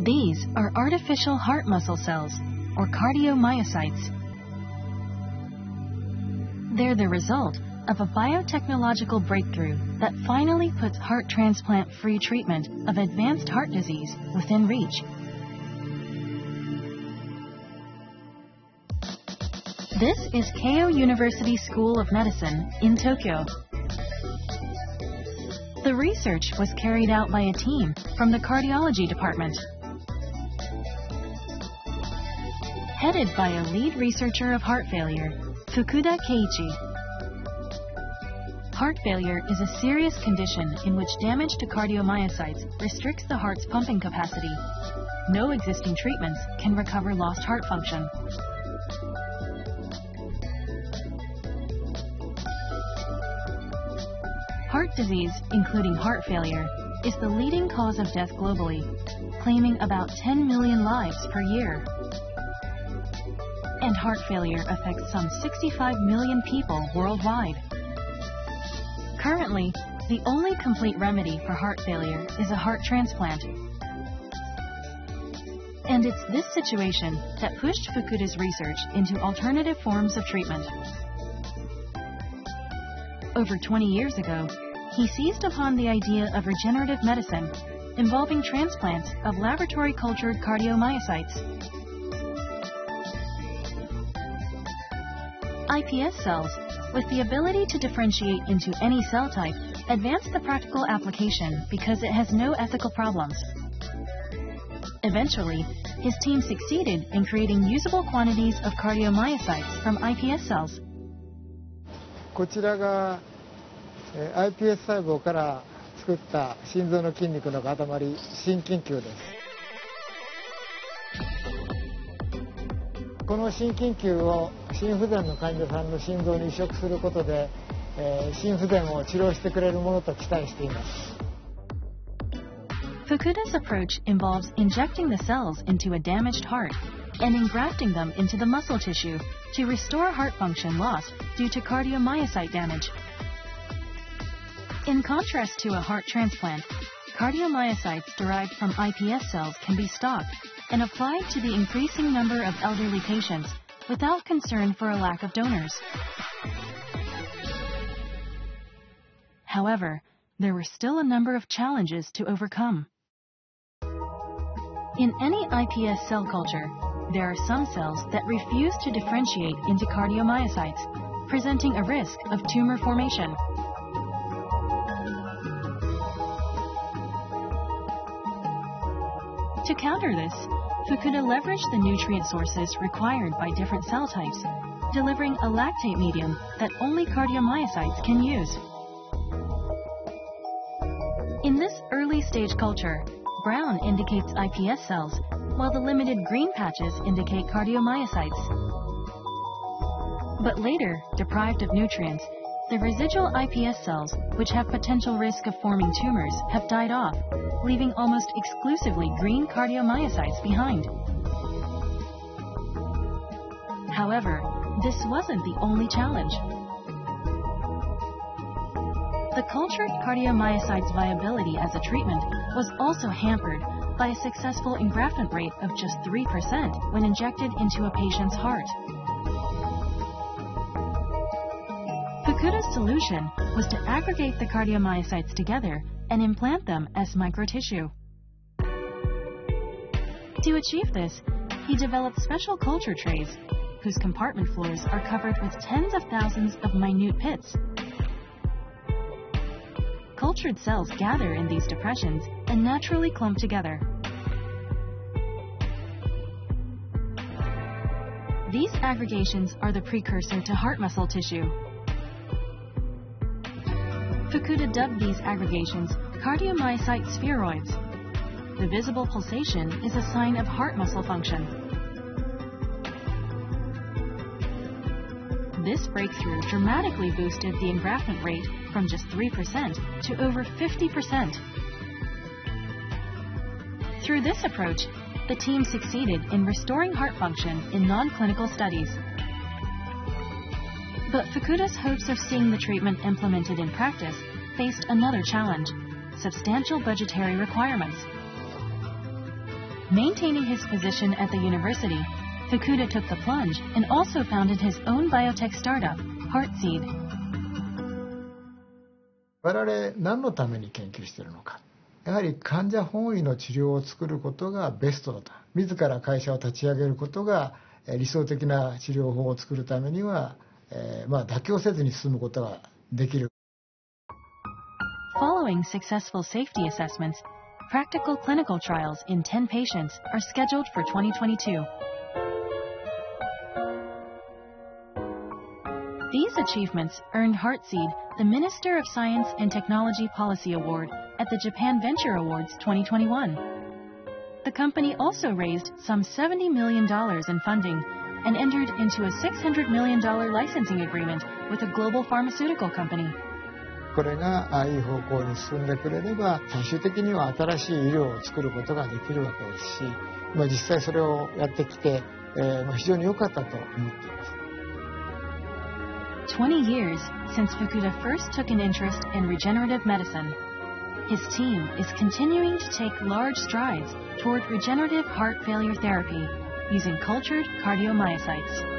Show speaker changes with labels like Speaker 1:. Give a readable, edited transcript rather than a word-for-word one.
Speaker 1: These are artificial heart muscle cells, or cardiomyocytes. They're the result of a biotechnological breakthrough that finally puts heart transplant-free treatment of advanced heart disease within reach. This is Keio University School of Medicine in Tokyo. The research was carried out by a team from the cardiology department, headed by a lead researcher of heart failure, Fukuda Keiichi. Heart failure is a serious condition in which damage to cardiomyocytes restricts the heart's pumping capacity. No existing treatments can recover lost heart function. Heart disease, including heart failure, is the leading cause of death globally, claiming about 10 million lives per year. And heart failure affects some 65 million people worldwide. Currently, the only complete remedy for heart failure is a heart transplant. And it's this situation that pushed Fukuda's research into alternative forms of treatment. Over 20 years ago, he seized upon the idea of regenerative medicine involving transplants of laboratory-cultured cardiomyocytes. iPS cells, with the ability to differentiate into any cell type, advanced the practical application because it has no ethical problems. Eventually, his team succeeded in creating usable quantities of cardiomyocytes from iPS cells.
Speaker 2: こちらが iPS 細胞から作った心臓の筋肉の塊、心筋球です。この心筋球を心不全の患者さんの心臓に移植することで、心不全を治療してくれるものと期待しています。
Speaker 1: Fukuda's approach involves injecting the cells into a damaged heart and engrafting them into the muscle tissue to restore heart function lost due to cardiomyocyte damage. In contrast to a heart transplant, cardiomyocytes derived from iPS cells can be stocked and applied to the increasing number of elderly patients without concern for a lack of donors. However, there were still a number of challenges to overcome. In any iPS cell culture, there are some cells that refuse to differentiate into cardiomyocytes, presenting a risk of tumor formation. To counter this, Fukuda leveraged the nutrient sources required by different cell types, delivering a lactate medium that only cardiomyocytes can use. In this early-stage culture, brown indicates iPS cells, while the limited green patches indicate cardiomyocytes. But later, deprived of nutrients, the residual iPS cells, which have potential risk of forming tumors, have died off, leaving almost exclusively green cardiomyocytes behind. However, this wasn't the only challenge. The cultured cardiomyocytes' viability as a treatment was also hampered by a successful engraftment rate of just 3% when injected into a patient's heart. Fukuda's solution was to aggregate the cardiomyocytes together and implant them as microtissue. To achieve this, he developed special culture trays, whose compartment floors are covered with tens of thousands of minute pits. Cultured cells gather in these depressions and naturally clump together. These aggregations are the precursor to heart muscle tissue. Fukuda dubbed these aggregations cardiomyocyte spheroids. The visible pulsation is a sign of heart muscle function. This breakthrough dramatically boosted the engraftment rate from just 3% to over 50%. Through this approach, the team succeeded in restoring heart function in non-clinical studies. But Fukuda's hopes of seeing the treatment implemented in practice faced another challenge: substantial budgetary requirements. Maintaining his position at the university, Fukuda took the plunge and also founded his own biotech startup, Heartseed.
Speaker 2: 我々何のために研究しているのか。やはり患者本位の治療を作ることがベストだと。自ら会社を立ち上げることが理想的な治療法を作るためには、妥協せずに進むことができる。
Speaker 1: Following successful safety assessments, practical clinical trials in 10 patients are scheduled for 2022. These achievements earned Heartseed the Minister of Science and Technology Policy Award at the Japan Venture Awards 2021. The company also raised some $70 million in funding and entered into a $600 million licensing agreement with a global pharmaceutical company.
Speaker 2: これがいい方向に進んでくれれば、最終的には新しい医療を作ることができるわけですし、実際それをやってきて、非常に良かったと思っています。
Speaker 1: 20 years since Fukuda first took an interest in regenerative medicine, his team is continuing to take large strides toward regenerative heart failure therapy using cultured cardiomyocytes.